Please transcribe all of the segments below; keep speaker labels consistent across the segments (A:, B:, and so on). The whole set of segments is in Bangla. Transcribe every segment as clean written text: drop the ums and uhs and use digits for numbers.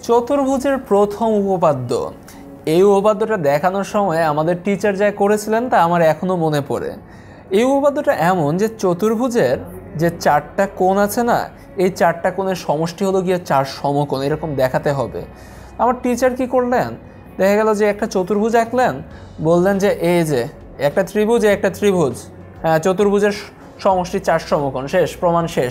A: চতুর্ভুজের প্রথম উপপাদ্য। এই উপপাদ্যটা দেখানোর সময় আমাদের টিচার যা করেছিলেন তা আমার এখনও মনে পড়ে। এই উপপাদ্যটা এমন যে চতুর্ভুজের যে চারটা কোণ আছে না, এই চারটা কোণের সমষ্টি হলো গিয়ে চার সমকোণ, এরকম দেখাতে হবে। আমার টিচার কি করলেন, দেখা গেল যে একটা চতুর্ভুজ আঁকলেন, বললেন যে এই যে একটা ত্রিভুজ একটা ত্রিভুজ, হ্যাঁ চতুর্ভুজের সমষ্টি চার সমকোণ, শেষ, প্রমাণ শেষ।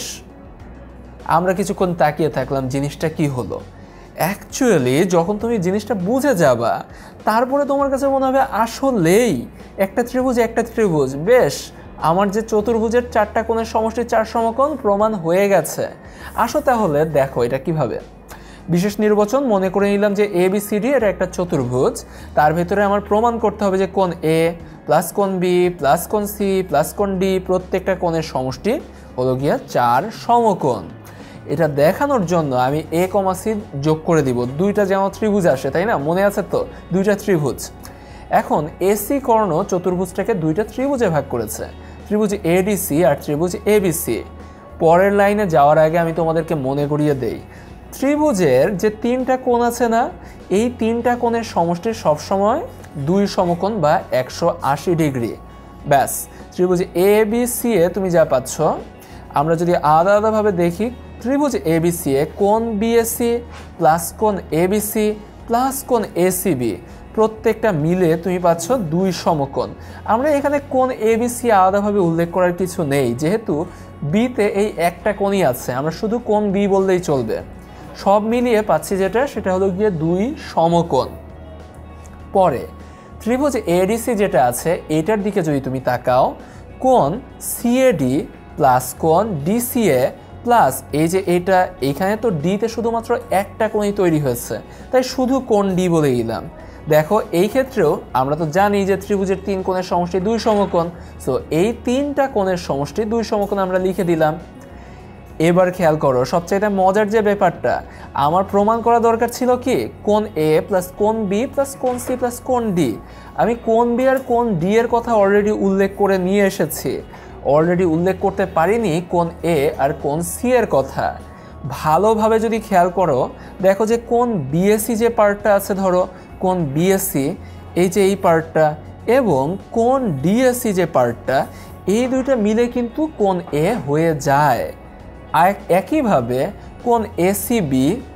A: আমরা কিছুক্ষণ তাকিয়ে থাকলাম জিনিসটা কি হলো। অ্যাকচুয়ালি যখন তুমি জিনিসটা বুঝে যাবা তারপরে তোমার কাছে মনে হবে আসলেই একটা ত্রিভুজ, বেশ আমার যে চতুর্ভুজের চারটা কোণের সমষ্টি চার সমকোণ প্রমাণ হয়ে গেছে। আসো তাহলে দেখো এটা কিভাবে। বিশেষ নির্বাচন মনে করে নিলাম যে ABCD এটা একটা চতুর্ভুজ, তার ভেতরে আমার প্রমাণ করতে হবে যে কোণ A প্লাস কোণ B প্লাস কোণ C প্লাস কোণ D প্রত্যেকটা কোণের সমষ্টি হলো গিয়া চার সমকোণ। এটা দেখানোর জন্য আমি A, C যোগ করে দিব, দুইটা যেমন ত্রিভুজ আসে তাই না, মনে আছে তো, দুইটা ত্রিভুজ। এখন AC কর্ণ চতুর্ভুজটাকে দুইটা ত্রিভুজে ভাগ করেছে, ত্রিভুজ ADC আর ত্রিভুজ ABC। পরের লাইনে যাওয়ার আগে আমি তোমাদেরকে মনে করিয়ে দেই, ত্রিভুজের যে তিনটা কোণ আছে না, এই তিনটা কোণের সমষ্টি সবসময় দুই সমকোণ বা 180 ডিগ্রি। ব্যাস, ত্রিভুজ ABC এ তুমি যা পাচ্ছ, আমরা যদি আলাদা আলাদাভাবে দেখি, ত্রিভুজ ABC এ কোণ BAC প্লাস কোণ ABC প্লাস কোণ ACB প্রত্যেকটা মিলে তুমি পাচ্ছ দুই সমকোণ। আমরা এখানে কোণ ABC আলাদাভাবে উল্লেখ করার কিছু নেই, যেহেতু বিতে এই একটা কোণই আছে, আমরা শুধু কোণ B বললেই চলবে। সব মিলিয়ে পাচ্ছি যেটা, সেটা হলো গিয়ে দুই সমকোণ। পরে ত্রিভুজ ADC যেটা আছে এটার দিকে যদি তুমি তাকাও, কোণ CAD প্লাস কোণ DCA প্লাস এই যে এটা, এইখানে তো ডিতে শুধুমাত্র একটা কোণই তৈরি হয়েছে, তাই শুধু কোণ D বলে দিলাম। দেখো এই ক্ষেত্রেও আমরা তো জানি যে ত্রিভুজের তিন কোণের সমষ্টি দুই সমকোণ, সো এই তিনটা কোণের সমষ্টি দুই সমকোণ আমরা লিখে দিলাম। এবার খেয়াল করো, সবচেয়ে মজার যে ব্যাপারটা, আমার প্রমাণ করা দরকার ছিল কি, কোণ A প্লাস কোণ B প্লাস কোণ C প্লাস কোণ D। আমি কোণ B আর কোণ D এর কথা অলরেডি উল্লেখ করে নিয়ে এসেছি, অলরেডি উল্লেখ করতে পারিনি কোণ A আর কোণ C এর কথা। ভালোভাবে যদি খেয়াল করো, দেখো যে কোণ BAC যে পার্টটা আছে, ধরো কোণ BAC এই যে এই পার্টটা, এবং কোণ DAC যে পার্টটা, এই দুইটা মিলে কিন্তু কোণ A হয়ে যায়। আর একইভাবে কোণ ACB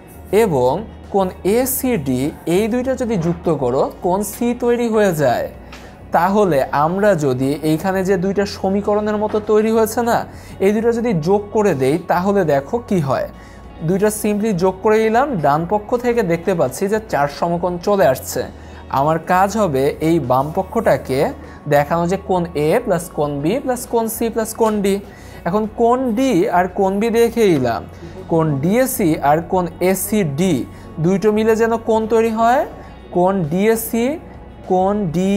A: এবং কোণ ACD এই দুইটা যদি যুক্ত করো কোণ C তৈরি হয়ে যায়। তাহলে আমরা যদি এইখানে যে দুইটা সমীকরণের মতো তৈরি হয়েছে না, এই দুইটা যদি যোগ করে দেই তাহলে দেখো কি হয়। দুইটা সিম্পলি যোগ করে দিলাম, ডান পক্ষ থেকে দেখতে পাচ্ছি যে চার সমকোণ চলে আসছে। আমার কাজ হবে এই বাম পক্ষটাকে দেখানো যে কোণ A প্লাস কোণ B প্লাস কোণ C প্লাস কোণ D। এখন কোণ D আর কোণ B দেখে দিলাম, কোণ DAC আর কোণ ACD দুইটো মিলে যেন কোণ তৈরি হয়, কোণ DAC কোণ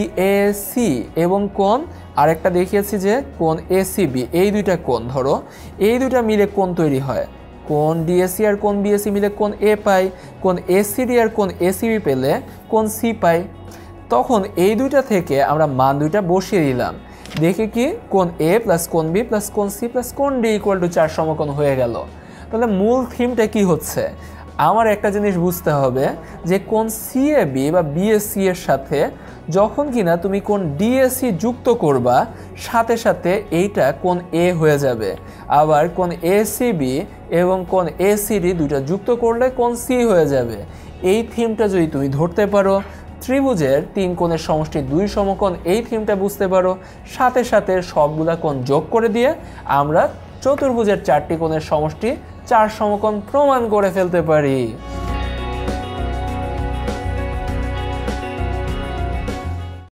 A: DAC এবং কোণ আরেকটা দেখিয়েছি যে কোণ ACB, এই দুইটা কোণ ধরো, এই দুইটা মিলে কোণ তৈরি হয়, কোণ DAC আর কোণ BAC মিলে কোণ A পাই, কোণ ACD আর কোণ ACB পেলে কোণ C পাই। তখন এই দুইটা থেকে আমরা মান দুইটা বসিয়ে দিলাম, দেখি কি কোণ A প্লাস কোণ B প্লাস কোণ C প্লাস কোণ D ইকুয়াল টু চার সমকোণ হয়ে গেল। তাহলে মূল থিমটা কি হচ্ছে, আমার একটা জিনিস বুঝতে হবে যে কোণ CAB বা BAC এর সাথে যখন কিনা তুমি কোণ DAC যুক্ত করবা, সাথে সাথে এইটা কোণ A হয়ে যাবে। আবার কোণ ACB এবং কোণ ACD দুইটা যুক্ত করলে কোণ C হয়ে যাবে। এই থিমটা যদি তুমি ধরতে পারো, ত্রিভুজের তিন কোণের সমষ্টি দুই সমকোণ, এই থিমটা বুঝতে পারো, সাথে সাথে সবগুলা কোণ যোগ করে দিয়ে আমরা চতুর্ভুজের চারটি কোণের সমষ্টি চার সমকোণ প্রমাণ করে ফেলতে পারি।